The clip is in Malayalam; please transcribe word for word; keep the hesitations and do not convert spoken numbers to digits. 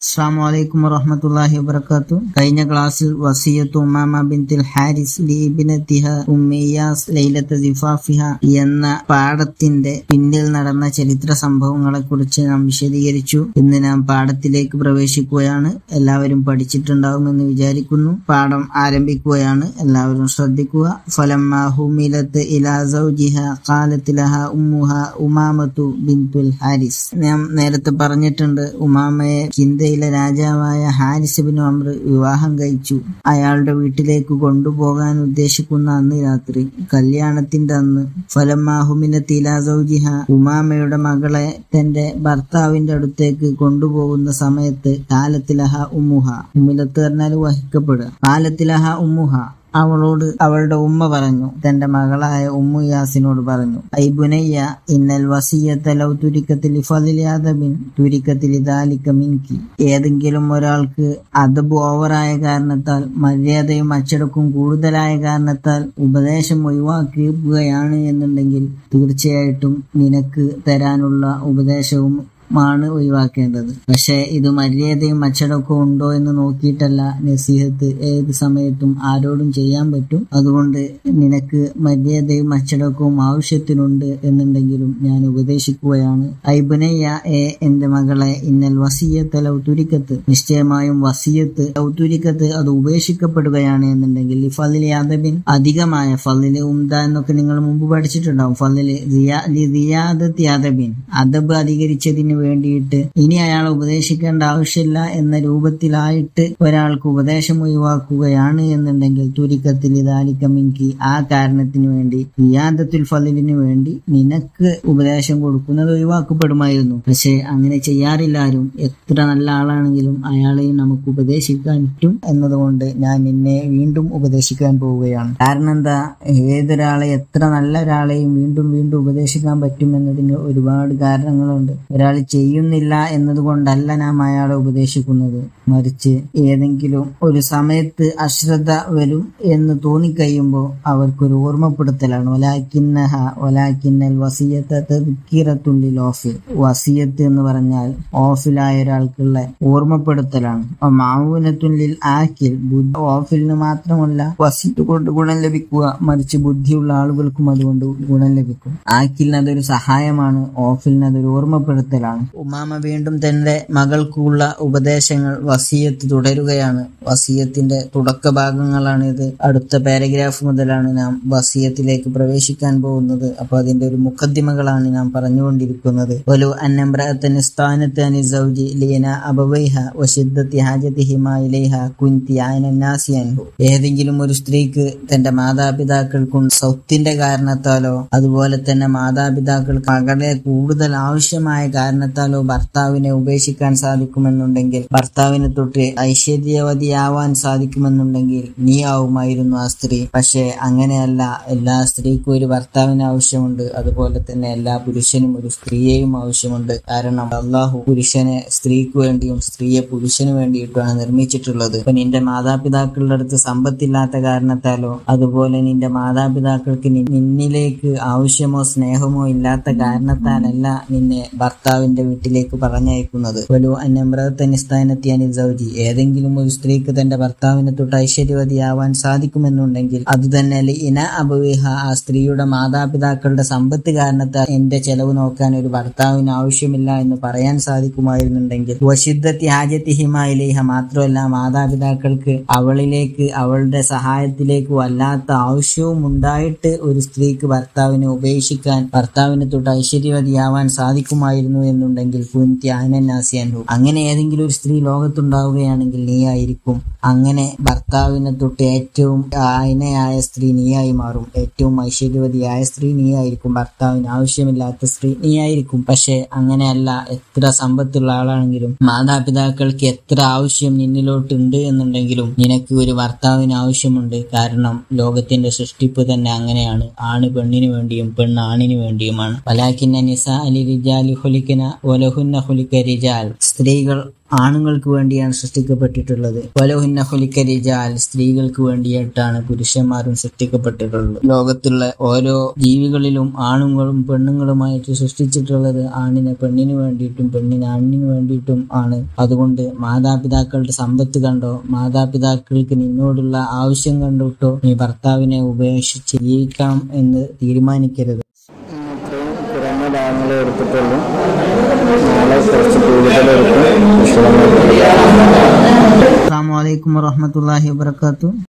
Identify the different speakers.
Speaker 1: അസ്സലാമു അലൈക്കും വറഹ്മത്തുള്ളാഹി വബറകാതുഹു. കഴിഞ്ഞ ക്ലാസ്സിൽ വസിയത്തു ഉമാമ ബിൻതുൽ ഹാരിസ് ലി ഇബ്നതിഹ ഉമ്മി ഇയാസ് ലൈലത സിഫാഫിഹ എന്ന പാഠത്തിന്റെ പിന്നിൽ നടന്ന ചരിത്ര സംഭവങ്ങളെ കുറിച്ച് നാം വിശദീകരിച്ചു. ഇന്ന് നാം പാഠത്തിലേക്ക് പ്രവേശിക്കുകയാണ്. എല്ലാവരും പഠിച്ചിട്ടുണ്ടാവുമെന്ന് വിചാരിക്കുന്നു. പാഠം ആരംഭിക്കുകയാണ്. എല്ലാവരും ശ്രദ്ധിക്കുക. ഫലമ്മ ഹുമിലത്ത് ഇലാ സൗജിഹ ഖാലത് ലഹ ഉമ്മുഹ ഉമാമത്തു ബിൻതുൽ ഹാരിസ്. നാം നേരത്തെ പറഞ്ഞിട്ടുണ്ട്, ഉമാമയെ കിന്ദയിലെ രാജാവായ ഹാരിസ് ഇബ്നു അംർ വിവാഹം കഴിച്ചു. അയാളുടെ വീട്ടിലേക്ക് കൊണ്ടുപോകാൻ ഉദ്ദേശിക്കുന്ന അന്ന് രാത്രി, കല്യാണത്തിന്റെ അന്ന്, ഫലമ്മ ഹുമിലത്ത് ഇലാ സൗജിഹ ഉമാമയുടെ മകളെ തന്റെ ഭർത്താവിന്റെ അടുത്തേക്ക് കൊണ്ടുപോകുന്ന സമയത്ത് കാലത്ത് ലഹ ഉമ്മുഹ, ഉമ്മിലത്ത് പറഞ്ഞാൽ വഹിക്കപ്പെടുക, കാലത്ത് ലഹ ഉമ്മുഹ, അവളോട് അവളുടെ ഉമ്മ പറഞ്ഞു, തന്റെ മകളായ ഉമ്മു യാസിനോട് പറഞ്ഞു, ഐ ബുനയ്യ ഇന്നൽ വസിയത ലൗ തുരിക്കത്തിൽ ഫളിൽ അദബിൻ തുരിക്കത്തിൽ ദാലിക മിൻകി. ഏതെങ്കിലും ഒരാൾക്ക് അദബ് ഓവറായ കാരണത്താൽ, മര്യാദയും അച്ചടക്കവും കൂടുതലായ കാരണത്താൽ ഉപദേശം ഒഴിവാക്കുകയാണ് എന്നുണ്ടെങ്കിൽ തീർച്ചയായിട്ടും നിനക്ക് തരാനുള്ള ഉപദേശവും മാണ് ഒഴിവാക്കേണ്ടത്. പക്ഷെ ഇത് മര്യാദയും അച്ചടക്കവും ഉണ്ടോ എന്ന് നോക്കിയിട്ടല്ല നസീഹത്ത് ഏത് സമയത്തും ആരോടും ചെയ്യാൻ പറ്റും. അതുകൊണ്ട് നിനക്ക് മര്യാദയും അച്ചടക്കവും ആവശ്യത്തിനുണ്ട് എന്നുണ്ടെങ്കിലും ഞാൻ ഉപദേശിക്കുകയാണ്. ഐബുനയ്യ, എ എന്റെ മകളെ, ഇന്നൽ വസിയത്ത് ലൗതുരിക്കത്ത്, നിശ്ചയമായും വസിയത്ത് ലൗതുരിക്കത്ത് അത് ഉപേക്ഷിക്കപ്പെടുകയാണ് എന്നുണ്ടെങ്കിൽ ഫളിൽ അദബിൻ, അധികമായ ഫളിൽ ഉംദ എന്നൊക്കെ നിങ്ങൾ മുമ്പ് പഠിച്ചിട്ടുണ്ടാവും. ഫളിൽ സിയാദത്തി അദബിൻ, അദബ് അധികരിച്ചതിന് വേണ്ടിയിട്ട് ഇനി അയാൾ ഉപദേശിക്കേണ്ട ആവശ്യമില്ല എന്ന രൂപത്തിലായിട്ട് ഒരാൾക്ക് ഉപദേശം ഒഴിവാക്കുകയാണ് എന്നുണ്ടെങ്കിൽ തുരിക്കത്തിൽ ദാലിക മിൻകി, ആ കാരണത്തിന് വേണ്ടി സിയാദത്തുൽ ഫളിലിന് വേണ്ടി നിനക്ക് ഉപദേശം കൊടുക്കുന്നത് ഒഴിവാക്കപ്പെടുമായിരുന്നു. പക്ഷെ അങ്ങനെ ചെയ്യാറില്ല ആരും. എത്ര നല്ല ആളാണെങ്കിലും അയാളെയും നമുക്ക് ഉപദേശിക്കാൻ പറ്റും എന്നതുകൊണ്ട് ഞാൻ നിന്നെ വീണ്ടും ഉപദേശിക്കാൻ പോവുകയാണ്. കാരണം എന്താ, ഏതൊരാളെ, എത്ര നല്ല ഒരാളെയും വീണ്ടും വീണ്ടും ഉപദേശിക്കാൻ പറ്റും എന്നതിന് ഒരുപാട് കാരണങ്ങളുണ്ട്. ഒരാൾ ചെയ്യുന്നില്ല എന്നതുകൊണ്ടല്ല നാം അയാളെ ഉപദേശിക്കുന്നത്, മറിച്ച് ഏതെങ്കിലും ഒരു സമയത്ത് അശ്രദ്ധ വരും എന്ന് തോന്നിക്കഴിയുമ്പോൾ അവർക്കൊരു ഓർമ്മപ്പെടുത്തലാണ്. വലാകിന്നഹ വലാകിന്നൽ വസിയത തദ്കിറത്തുൻ ലിൽ ഓഫിൽ. വസിയത്ത് എന്ന് പറഞ്ഞാൽ ഓഫിലായ ഒരാൾക്കുള്ള ഓർമ്മപ്പെടുത്തലാണ്. മഅഊനത്തുൻ ലിൽ ആഖിൽ, ഓഫിലിന് മാത്രമല്ല വസിയത്ത് കൊണ്ട് ഗുണം ലഭിക്കുക, മറിച്ച് ബുദ്ധിയുള്ള ആളുകൾക്കും അതുകൊണ്ട് ഗുണം ലഭിക്കും. ആഖിലിന് അതൊരു സഹായമാണ്, ഓഫിലിന് അതൊരു ഓർമ്മപ്പെടുത്തലാണ്. ഉമാമ വീണ്ടും തന്റെ മകൾക്കുള്ള ഉപദേശങ്ങൾ, വസിയത്ത് തുടരുകയാണ്. വസിയത്തിന്റെ തുടക്ക ഭാഗങ്ങളാണ് ഇത്. അടുത്ത പാരഗ്രാഫ് മുതലാണ് നാം വസിയത്തിലേക്ക് പ്രവേശിക്കാൻ പോകുന്നത്. അപ്പൊ അതിന്റെ ഒരു മുഖദ്ദിമകളാണ് നാം പറഞ്ഞുകൊണ്ടിരിക്കുന്നത്. വലു അന്നംറഅതൻ ഇസ്താനത അനി സൗജി ലീന അബവൈഹ വശിദ്ദതി ഹാജതിഹിമാ ഇലൈഹ കുൻതി അയനൻ നാസിയൻഹു. ഏതെങ്കിലും ഒരു സ്ത്രീക്ക് തന്റെ മാതാപിതാക്കൾക്കും സ്വത്തിന്റെ കാരണത്താലോ അതുപോലെ തന്നെ മാതാപിതാക്കൾക്ക് മകളെ കൂടുതൽ ആവശ്യമായ കാരണത്താലോ ഭർത്താവിനെ ഉപേക്ഷിക്കാൻ സാധിക്കുമെന്നുണ്ടെങ്കിൽ, ഭർത്താവിനെ തൊട്ട് ഐശ്വര്യവതിയാവാൻ സാധിക്കുമെന്നുണ്ടെങ്കിൽ നീ ആവുമായിരുന്നു ആ സ്ത്രീ. പക്ഷെ അങ്ങനെയല്ല. എല്ലാ സ്ത്രീക്കും ഒരു ഭർത്താവിന് ആവശ്യമുണ്ട്, അതുപോലെ തന്നെ എല്ലാ പുരുഷനും ഒരു സ്ത്രീയെയും ആവശ്യമുണ്ട്. കാരണം അല്ലാഹു പുരുഷനെ സ്ത്രീക്ക് വേണ്ടിയും സ്ത്രീയെ പുരുഷന് വേണ്ടിയിട്ടുമാണ് നിർമ്മിച്ചിട്ടുള്ളത്. ഇപ്പൊ നിന്റെ മാതാപിതാക്കളുടെ അടുത്ത് സമ്പത്തില്ലാത്ത കാരണത്താലോ അതുപോലെ നിന്റെ മാതാപിതാക്കൾക്ക് നിന്നിലേക്ക് ആവശ്യമോ സ്നേഹമോ ഇല്ലാത്ത കാരണത്താലല്ല നിന്നെ ഭർത്താവിന്റെ വീട്ടിലേക്ക് പറഞ്ഞയക്കുന്നത്. വലു അന്നംറഅതൻ ഇസ്താനതി അനി സൗജി, ഏതെങ്കിലും ഒരു സ്ത്രീക്ക് തന്റെ ഭർത്താവിനെ തൊട്ട് ഐശ്വര്യവതിയാവാൻ സാധിക്കുമെന്നുണ്ടെങ്കിൽ അത് തന്നെ ഇന അബവിഹ, ആ സ്ത്രീയുടെ മാതാപിതാക്കളുടെ സമ്പത്ത് കാരണത്താൽ എന്റെ ചെലവ് നോക്കാൻ ഒരു ഭർത്താവിന് ആവശ്യമില്ല എന്ന് പറയാൻ സാധിക്കുമായിരുന്നുണ്ടെങ്കിൽ, വശിദ്ദതി ഹാജതിഹിമാ ഇലൈഹ, മാത്രമല്ല മാതാപിതാക്കൾക്ക് അവളിലേക്ക് അവളുടെ സഹായത്തിലേക്ക് വല്ലാത്ത ആവശ്യവും ഉണ്ടായിട്ട് ഒരു സ്ത്രീക്ക് ഭർത്താവിനെ ഉപേക്ഷിക്കാൻ, ഭർത്താവിനെ തൊട്ട് ഐശ്വര്യവതിയാവാൻ സാധിക്കുമായിരുന്നു എന്നുണ്ടെങ്കിൽ കുൻതി അയനൻ നാസിയൻഹു, അങ്ങനെ ഏതെങ്കിലും ഒരു സ്ത്രീ ലോകത്തുണ്ടാവുകയാണെങ്കിൽ നീയായിരിക്കും. അങ്ങനെ ഭർത്താവിനെ തൊട്ട് ഏറ്റവും ആയനയായ സ്ത്രീ നീയായി മാറും. ഏറ്റവും ഐശ്വര്യവതിയായ സ്ത്രീ നീയായിരിക്കും. ഭർത്താവിന് ആവശ്യമില്ലാത്ത സ്ത്രീ നീയായിരിക്കും. പക്ഷെ അങ്ങനെയല്ല. എത്ര സമ്പത്തുള്ള ആളാണെങ്കിലും മാതാപിതാക്കൾക്ക് എത്ര ആവശ്യം നിന്നിലോട്ടുണ്ട് എന്നുണ്ടെങ്കിലും നിനക്ക് ഒരു ഭർത്താവിന് ആവശ്യമുണ്ട്. കാരണം ലോകത്തിന്റെ സൃഷ്ടിപ്പ് തന്നെ അങ്ങനെയാണ്. ആണ് പെണ്ണിന് വേണ്ടിയും പെണ്ണ് ആണിന് വേണ്ടിയുമാണ്. വലാകിന്ന നിസാ ലിരിജാലി ഖുലിഖന വലഹുന്ന ഖുലിഖ റിജാൽ. സ്ത്രീകൾ ആണുങ്ങൾക്ക് വേണ്ടിയാണ് സൃഷ്ടിക്കപ്പെട്ടിട്ടുള്ളത്. വലൗഹിന്ന ഖുലിഖ റിജാൽ, സ്ത്രീകൾക്ക് വേണ്ടിയിട്ടാണ് പുരുഷന്മാരും സൃഷ്ടിക്കപ്പെട്ടിട്ടുള്ളത്. ലോകത്തുള്ള ഓരോ ജീവികളിലും ആണുങ്ങളും പെണ്ണുങ്ങളുമായിട്ട് സൃഷ്ടിച്ചിട്ടുള്ളത് ആണിനെ പെണ്ണിന് വേണ്ടിയിട്ടും പെണ്ണിന് ആണിന് വേണ്ടിയിട്ടും ആണ്. അതുകൊണ്ട് മാതാപിതാക്കളുടെ സമ്പത്ത് കണ്ടോ, മാതാപിതാക്കൾക്ക് നിന്നോടുള്ള ആവശ്യം കണ്ടിട്ടോ നീ ഭർത്താവിനെ ഉപേക്ഷിച്ച് ജീവിക്കാം എന്ന് തീരുമാനിക്കരുത്. കുറഞ്ഞ ഭാഗങ്ങളെ എടുത്തിട്ടുള്ളൂ. നാളെ കുറച്ച് കൂടുതലെടുക്കും. അസ്സലാമു അലൈക്കും വറഹ്മത്തുള്ളാഹി വബറകാതുഹു.